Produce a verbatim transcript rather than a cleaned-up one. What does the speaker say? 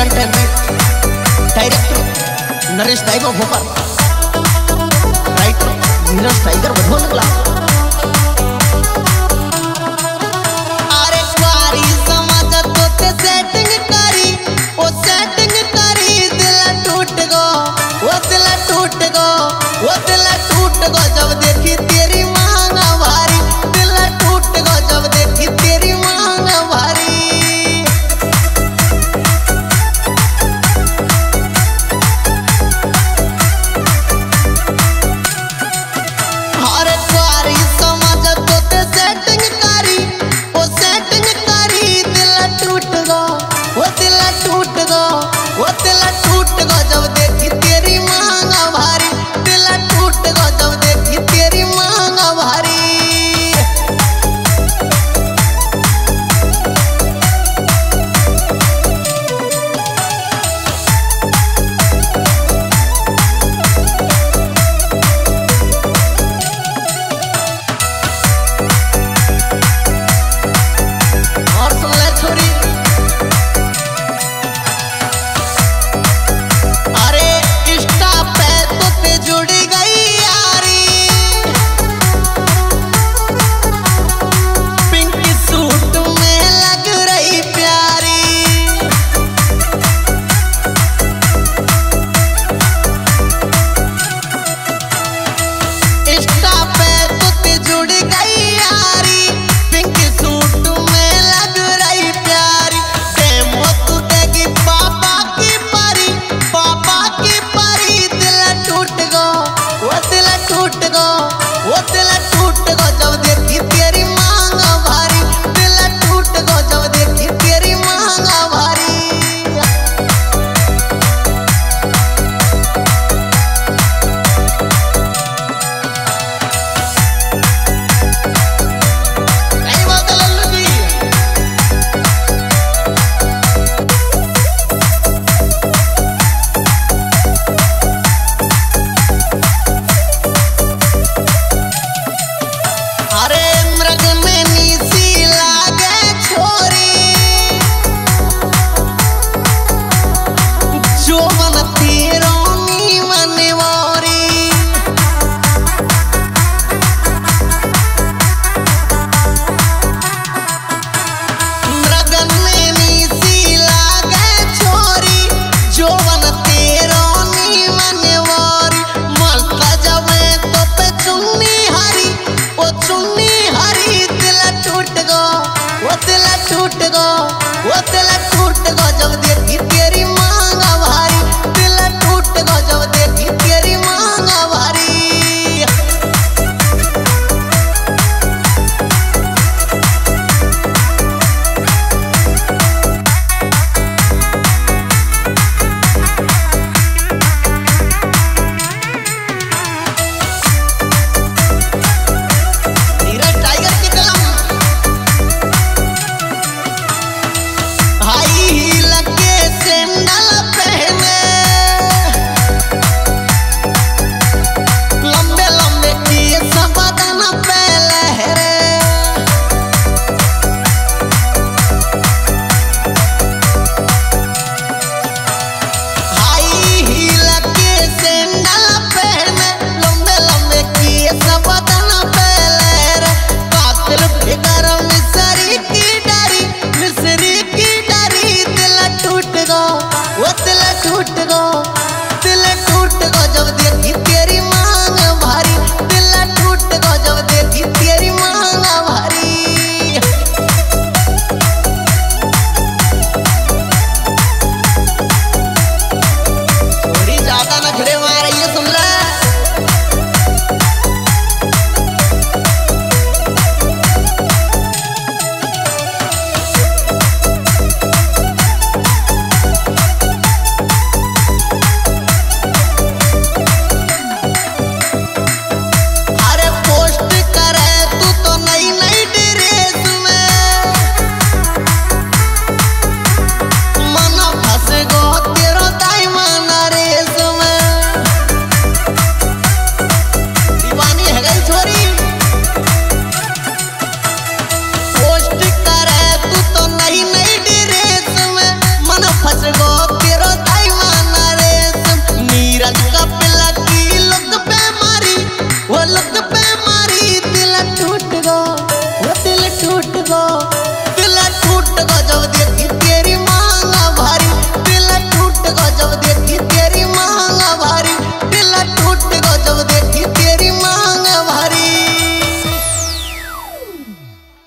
Entertainment, director Naresh Daiba Bhopal, writer Neeraj Tiger बधो लगला। अरे क्वारी समझ तो ते सेटिंग करी, ओ सेटिंग करी दिल टूट गो, वो दिल टूट गो, वो दिल टूट गो जब देखी तेरी मांग भारी, दिल टूट गो जब देखी तेरी मांग भारी। अरे क्वारी समझ तो ते सेटिंग करी, ओ सेटिंग करी दिल टूट गो, वो दिल टूट गो, वो दिल टूट गो जब देखी तेरी मांग भारी, दिल टूट गो जब देखी तेरी मांग भारी। और सुन ले छोरी, अरे इंस्टा पे तो ते जुड़ी गई यारी, पिंक सूट में लग रही प्यारी। इंस्टा पे तो ते जुड़ी गई यारी, पिंक सूट में लग रही प्यारी। डेमो तू देगी पापा की परी, पापा की परी, दिल टूट गो, वो दिल टूट गो, वो दिल टूट गो जब देखी तेरी मांग भारी, दिल टूट गो जब देखी तेरी मांग भारी। कई बात लल्लू जी। अरे मृग में नीसी लागे छोरी, जो मन तीरोनी मनवारी। मृगन में नीसी लागे छोरी, जो मन तीरोनी मनवारी। मलता जवे तो पे चुन्नी हरी, ओ चुन्नी हरी, दिल टूट गो, वो दिल टूट गो, वो दिल